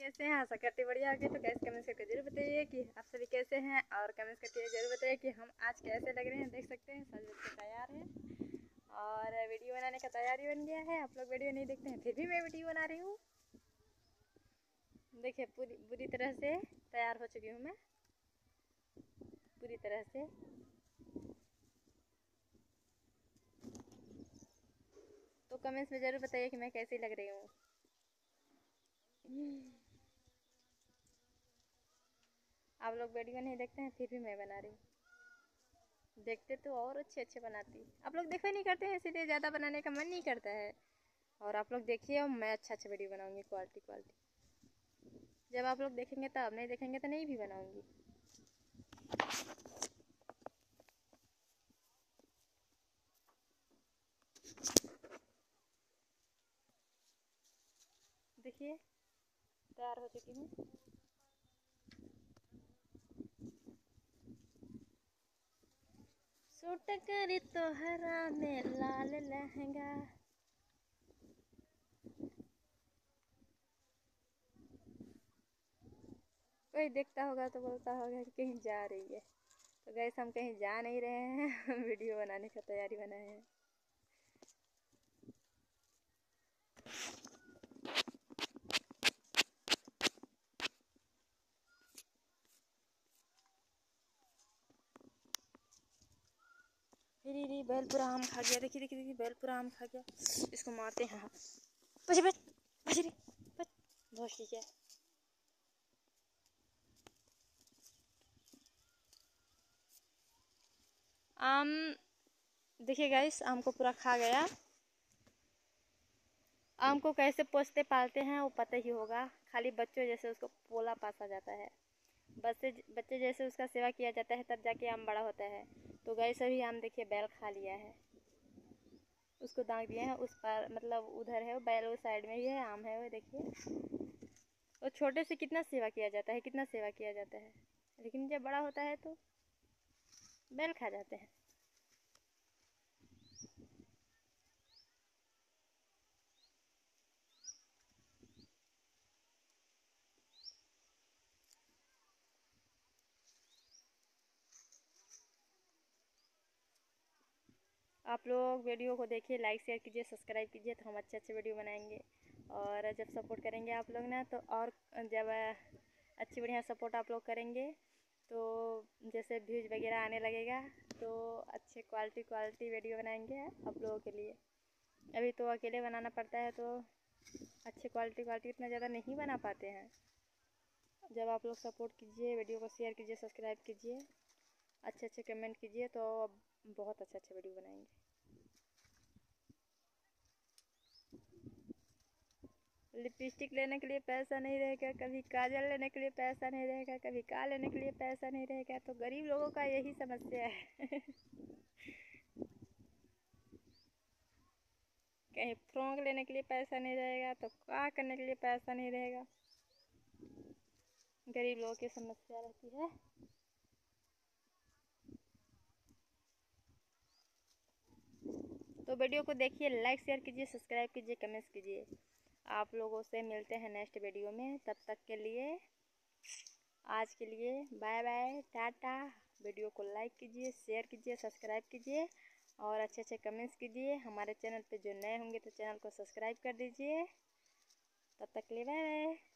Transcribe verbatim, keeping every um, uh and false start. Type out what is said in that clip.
कैसे हैं? आशा करती बढ़िया होगी। तो गैस कमेंट्स करके जरूर बताइए कि आप सभी कैसे हैं, और कमेंट्स करके जरूर बताइए कि हम आज कैसे लग रहे हैं। देख सकते हैं सज बज के तैयार हैं और वीडियो बनाने का तैयारी बन गया है। आप लोग वीडियो नहीं देखते हैं फिर भी मैं वीडियो बना रही हूँ। देखिए पूरी बुरी तरह से तैयार हो चुकी हूँ मैं, पूरी तरह से। तो कमेंट्स में ज़रूर बताइए कि मैं कैसी लग रही हूँ। आप लोग वीडियो नहीं देखते हैं फिर भी मैं बना रही हूँ। देखते तो और अच्छे अच्छे बनाती, आप लोग देखो नहीं करते हैं, इसीलिए ज़्यादा बनाने का मन नहीं करता है। और आप लोग देखिए और मैं अच्छा अच्छा वीडियो बनाऊँगी, क्वालिटी क्वालिटी। जब आप लोग देखेंगे तब, नहीं देखेंगे तो नहीं भी बनाऊँगी। देखिए तैयार हो चुकी हूँ। सूट करी तोहरा में लाल लहंगा, कोई देखता होगा तो बोलता होगा कि कहीं जा रही है। तो गैस हम कहीं जा नहीं रहे हैं, वीडियो बनाने का तैयारी बनाए हैं। री बैल पूरा आम खा गया। देखिए देखिए देखिए बैल पूरा आम खा गया। इसको मारते हैं। बच बच बच रे बच, बहुत ठीक है। आम देखिए गाइस, आम को पूरा खा गया। आम को कैसे पोसते पालते हैं वो पता ही होगा, खाली बच्चों जैसे उसको पोला पासा जाता है। बच्चे बच्चे जैसे उसका सेवा किया जाता है तब जाके आम बड़ा होता है। तो गाइस अभी आम देखिए बैल खा लिया है, उसको दाग दिए हैं। उस पर मतलब उधर है वो बैल, उस साइड में ही है, आम है वो देखिए। और छोटे से कितना सेवा किया जाता है, कितना सेवा किया जाता है, लेकिन जब बड़ा होता है तो बैल खा जाते हैं। आप लोग वीडियो को देखिए, लाइक शेयर कीजिए, सब्सक्राइब कीजिए, तो हम अच्छे अच्छे वीडियो बनाएंगे। और जब सपोर्ट करेंगे आप लोग ना, तो और जब अच्छी बढ़िया सपोर्ट आप लोग करेंगे तो जैसे व्यूज वगैरह आने लगेगा तो अच्छे क्वालिटी क्वालिटी वीडियो बनाएंगे आप लोगों के लिए। अभी तो अकेले बनाना पड़ता है तो अच्छे क्वालिटी क्वालिटी इतना ज़्यादा नहीं बना पाते हैं। जब आप लोग सपोर्ट कीजिए, वीडियो को शेयर कीजिए, सब्सक्राइब कीजिए, अच्छे अच्छे कमेंट कीजिए, तो बहुत अच्छे अच्छे वीडियो बनाएंगे। लिपस्टिक लेने के लिए पैसा नहीं रहेगा, कभी काजल लेने के लिए पैसा नहीं रहेगा, कभी का लेने के लिए पैसा नहीं रहेगा। तो गरीब लोगों का यही समस्या है। कहीं फ्रॉक लेने के लिए पैसा नहीं रहेगा तो क्या करने के लिए पैसा नहीं रहेगा। गरीब लोगों की समस्या रहती है। तो वीडियो को देखिए, लाइक शेयर कीजिए, सब्सक्राइब कीजिए, कमेंट्स कीजिए। आप लोगों से मिलते हैं नेक्स्ट वीडियो में, तब तक के लिए आज के लिए बाय बाय, टाटा। वीडियो को लाइक कीजिए, शेयर कीजिए, सब्सक्राइब कीजिए और अच्छे अच्छे कमेंट्स कीजिए। हमारे चैनल पे जो नए होंगे तो चैनल को सब्सक्राइब कर दीजिए। तब तक के लिए बाय बाय।